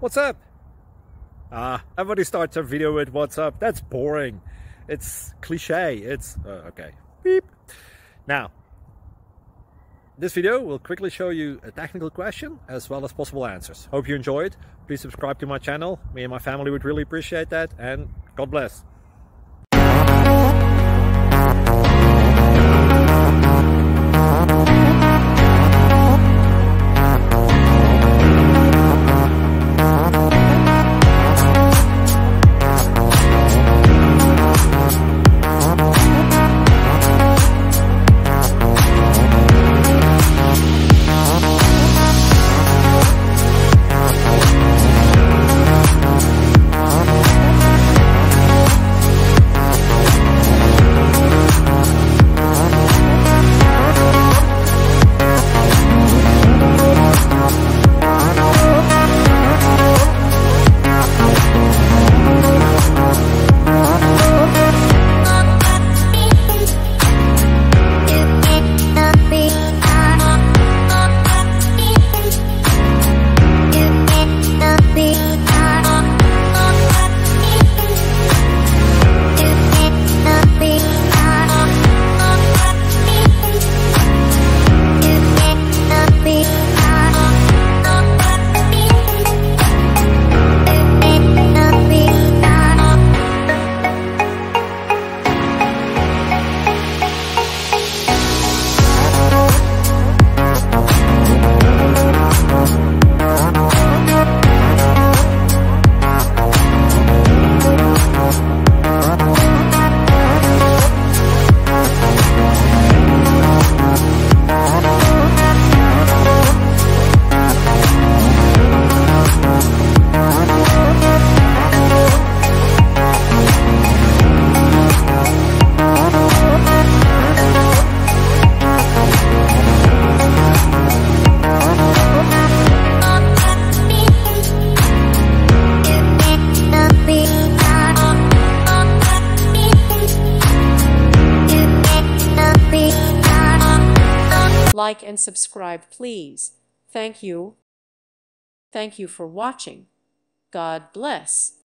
What's up? Everybody starts their video with what's up. That's boring. It's cliche. It's okay. Beep. Now, this video will quickly show you a technical question as well as possible answers. Hope you enjoyed. Please subscribe to my channel. Me and my family would really appreciate that, and God bless. Like and subscribe, please. Thank you. Thank you for watching. God bless.